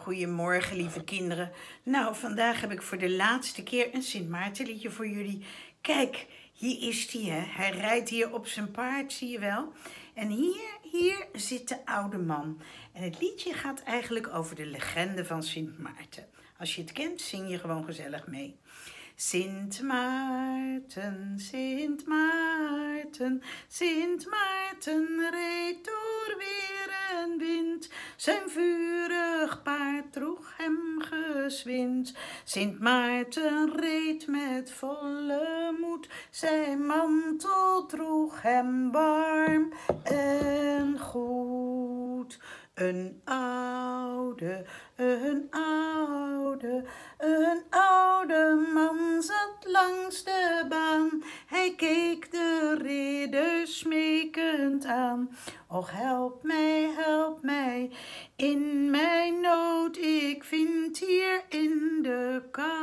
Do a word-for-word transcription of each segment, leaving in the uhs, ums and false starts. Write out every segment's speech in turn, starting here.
Goedemorgen, lieve kinderen. Nou, vandaag heb ik voor de laatste keer een Sint Maartenliedje voor jullie. Kijk, hier is hij, hè. Hij rijdt hier op zijn paard, zie je wel. En hier, hier zit de oude man. En het liedje gaat eigenlijk over de legende van Sint Maarten. Als je het kent, zing je gewoon gezellig mee. Sint Maarten, Sint Maarten, Sint Maarten reed door weer en wind. Zijn vurig paard droeg hem gezwind. Sint Maarten reed met volle moed. Zijn mantel droeg hem warm en goed. Een oude, een oude, een oude man zat langs de baan. Hij keek de ridder smekend aan. Och, help mij, help mij, in mijn nood. Ik vind hier in de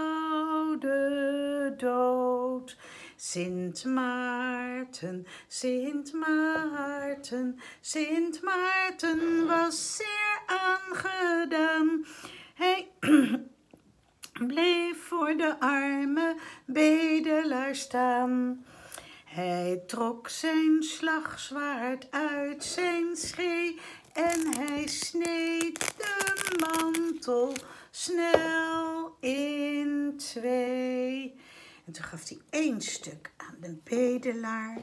koude dood. Sint Maarten, Sint Maarten, Sint Maarten was zeer aangedaan. Hij bleef voor de arme bedelaar staan. Hij trok zijn slagzwaard uit zijn schee en hij sneed de mantel snel in twee. En toen gaf hij één stuk aan de bedelaar.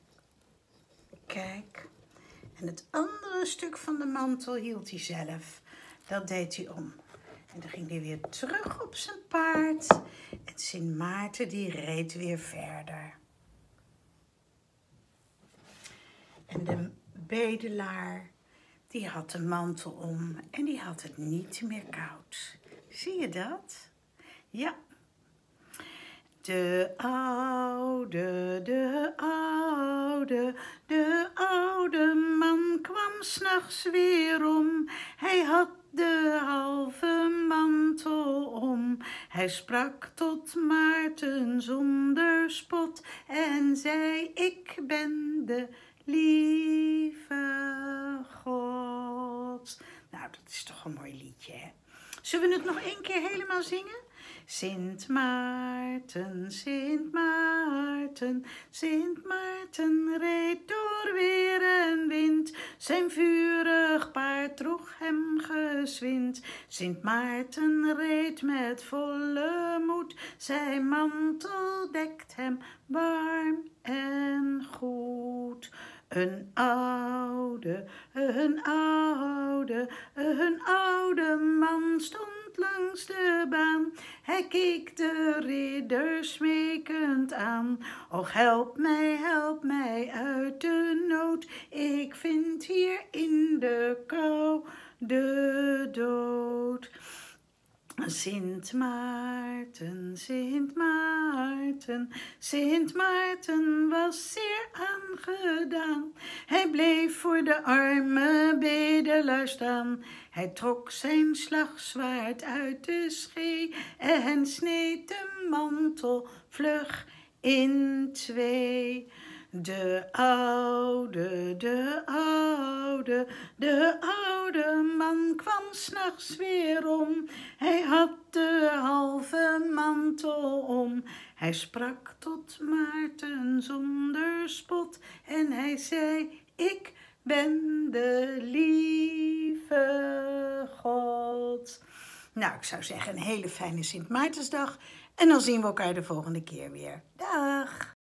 Kijk. En het andere stuk van de mantel hield hij zelf. Dat deed hij om. En dan ging hij weer terug op zijn paard. En Sint Maarten die reed weer verder. En de bedelaar die had de mantel om. En die had het niet meer koud. Zie je dat? Ja. De oude, de oude, de oude man kwam 's nachts weer om. Hij had de halve mantel om. Hij sprak tot Maarten zonder spot en zei: ik ben de lieve God. Nou, dat is toch een mooi liedje, hè? Zullen we het nog één keer helemaal zingen? Sint Maarten, Sint Maarten, Sint Maarten reed door weer en wind. Zijn vurig paard droeg hem gezwind. Sint Maarten reed met volle moed. Zijn mantel dekt hem warm en goed. Een oude, een oude, een oude man stond langs de baan. Hij keek de ridder smekend aan. Och, help mij, help mij uit de nood. Ik vind hier in de kou de dood. Sint Maarten, Sint Maarten, Sint Maarten was zeer aangedaan. Hij bleef voor de arme bedelaar staan. Hij trok zijn slagzwaard uit de schee en sneed de mantel vlug in twee. De oude, de oude, de oude man kwam 's nachts weer om. Hij had de halve mantel om. Hij sprak tot Maarten zonder spot en hij zei: ik ben de lieve God. Nou, ik zou zeggen een hele fijne Sint Maartensdag en dan zien we elkaar de volgende keer weer. Dag!